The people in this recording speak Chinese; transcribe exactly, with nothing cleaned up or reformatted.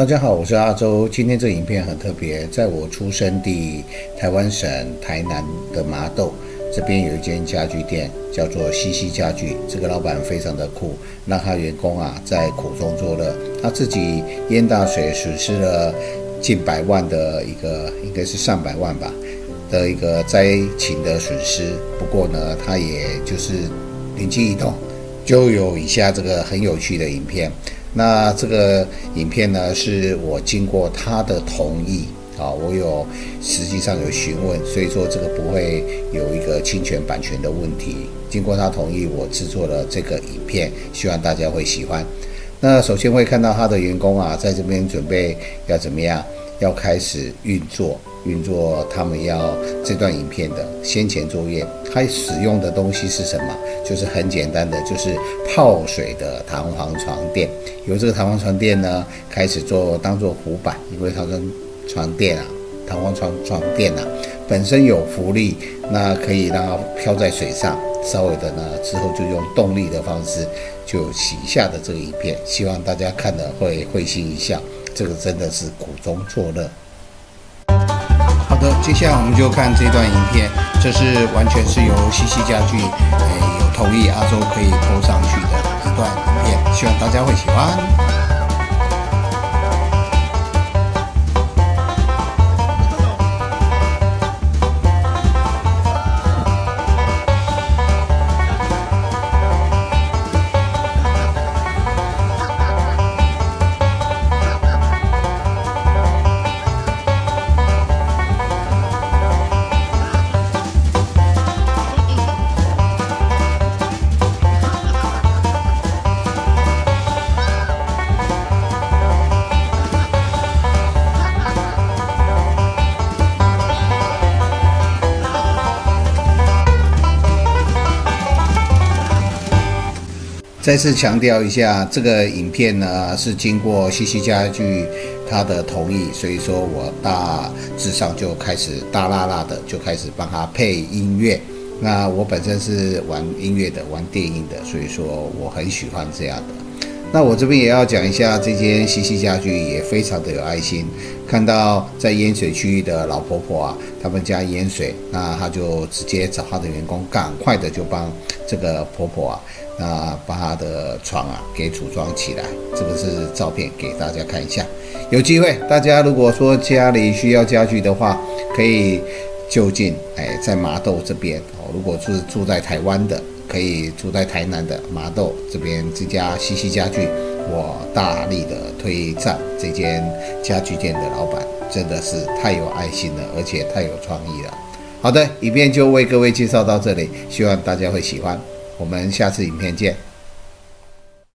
大家好，我是阿周。今天这影片很特别，在我出生地台湾省台南的麻豆这边有一间家具店，叫做西西家具。这个老板非常的酷，让他员工啊在苦中作乐。他自己淹大水损失了近百万的一个，应该是上百万吧的一个灾情的损失。不过呢，他也就是灵机一动，就有以下这个很有趣的影片。那这个影片呢，是我经过他的同意啊，我有实际上有询问，所以说这个不会有一个侵权版权的问题。经过他同意，我制作了这个影片，希望大家会喜欢。那首先会看到他的员工啊，在这边准备要怎么样，要开始运作。运作他们要这段影片的先前作业，他使用的东西是什么？就是很简单的，就是泡水的弹簧床垫。由这个弹簧床垫呢，开始做当做浮板，因为弹簧床垫啊，弹簧床床垫啊，本身有浮力，那可以让它飘在水上。稍微的呢，之后就用动力的方式就洗一下的这个影片，希望大家看了会会心一笑。这个真的是苦中作乐。好的，接下来我们就看这段影片，这是完全是由西西家具，诶有同意阿周可以播上去的一段影片，希望大家会喜欢。再次强调一下，这个影片呢是经过西西家具他的同意，所以说我大致上就开始大辣辣的就开始帮他配音乐。那我本身是玩音乐的，玩电影的，所以说我很喜欢这样的。那我这边也要讲一下，这间西西家具也非常的有爱心。看到在淹水区域的老婆婆啊，他们家淹水，那他就直接找他的员工，赶快的就帮这个婆婆啊，那把她的床啊给组装起来。这个是照片给大家看一下。有机会大家如果说家里需要家具的话，可以就近哎在麻豆这边哦。如果是住在台湾的，可以住在台南的麻豆这边这家西西家具，我大力的推赞这间家具店的老板，真的是太有爱心了，而且太有创意了。好的，影片就为各位介绍到这里，希望大家会喜欢。我们下次影片见。